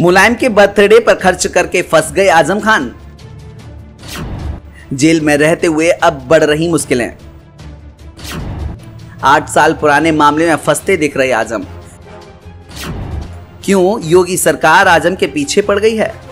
मुलायम के बर्थडे पर खर्च करके फंस गए आजम खान। जेल में रहते हुए अब बढ़ रही मुश्किलें। 8 साल पुराने मामले में फंसते दिख रहे आजम। क्यों योगी सरकार आजम के पीछे पड़ गई है?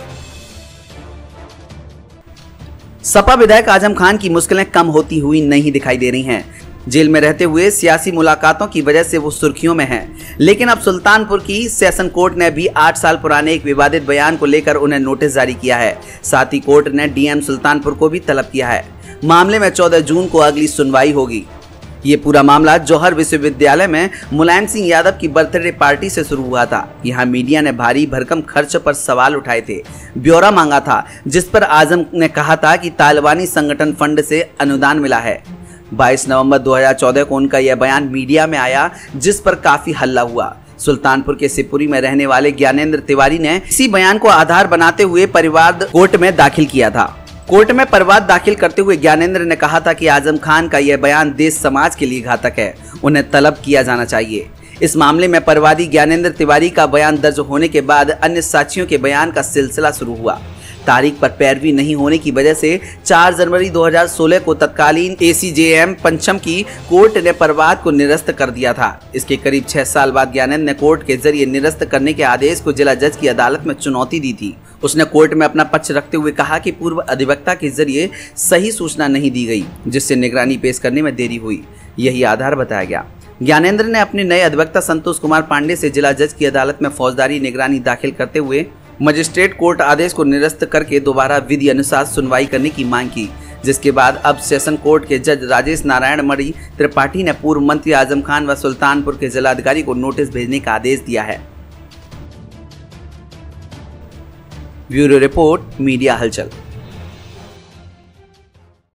सपा विधायक आजम खान की मुश्किलें कम होती हुई नहीं दिखाई दे रही हैं। जेल में रहते हुए सियासी मुलाकातों की वजह से वो सुर्खियों में हैं। लेकिन अब सुल्तानपुर की सेशन कोर्ट ने भी 8 साल पुराने एक विवादित बयान को लेकर उन्हें नोटिस जारी किया है। साथ ही कोर्ट ने डीएम सुल्तानपुर को भी तलब किया है। मामले में 14 जून को अगली सुनवाई होगी। ये पूरा मामला जौहर विश्वविद्यालय में मुलायम सिंह यादव की बर्थडे पार्टी से शुरू हुआ था। यहाँ मीडिया ने भारी भरकम खर्च पर सवाल उठाए थे, ब्यौरा मांगा था, जिस पर आजम ने कहा था कि तालिबानी संगठन फंड से अनुदान मिला है। 22 नवंबर 2014 को उनका यह बयान मीडिया में आया, जिस पर काफी हल्ला हुआ। सुल्तानपुर के शिवपुरी में रहने वाले ज्ञानेंद्र तिवारी ने इसी बयान को आधार बनाते हुए परिवाद कोर्ट में दाखिल किया था। कोर्ट में परिवाद दाखिल करते हुए ज्ञानेंद्र ने कहा था कि आजम खान का यह बयान देश समाज के लिए घातक है, उन्हें तलब किया जाना चाहिए। इस मामले में परिवादी ज्ञानेंद्र तिवारी का बयान दर्ज होने के बाद अन्य साक्षियों के बयान का सिलसिला शुरू हुआ। तारीख पर पैरवी नहीं होने की वजह से 4 जनवरी 2016 को तत्कालीन ACJM पंचम की कोर्ट ने परिवाद को निरस्त कर दिया था। इसके करीब 6 साल बाद ज्ञानेंद्र ने कोर्ट के जरिए निरस्त करने के आदेश को जिला जज की अदालत में चुनौती दी थी। उसने कोर्ट में अपना पक्ष रखते हुए कहा कि पूर्व अधिवक्ता के जरिए सही सूचना नहीं दी गई, जिससे निगरानी पेश करने में देरी हुई। यही आधार बताया गया। ज्ञानेंद्र ने अपने नए अधिवक्ता संतोष कुमार पांडे से जिला जज की अदालत में फौजदारी निगरानी दाखिल करते हुए मजिस्ट्रेट कोर्ट आदेश को निरस्त करके दोबारा विधि अनुसार सुनवाई करने की मांग की, जिसके बाद अब सेशन कोर्ट के जज राजेश नारायण मणि त्रिपाठी ने पूर्व मंत्री आजम खान व सुल्तानपुर के जिलाधिकारी को नोटिस भेजने का आदेश दिया है। ब्यूरो रिपोर्ट, मीडिया हलचल।